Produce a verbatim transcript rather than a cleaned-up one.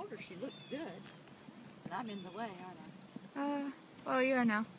told her she looked good. But I'm in the way, aren't I? Uh, well, you are now.